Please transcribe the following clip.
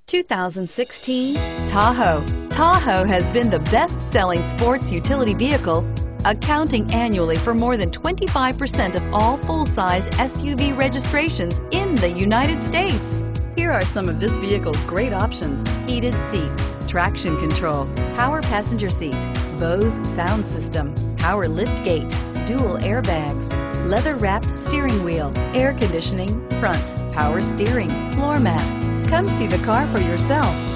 2016 Tahoe. Tahoe has been the best-selling sports utility vehicle, accounting annually for more than 25% of all full-size SUV registrations in the United States. Here are some of this vehicle's great options: heated seats, traction control, power passenger seat, Bose sound system, power liftgate, dual airbags, leather-wrapped steering wheel, air conditioning, front, power steering, floor mats. Come see the car for yourself.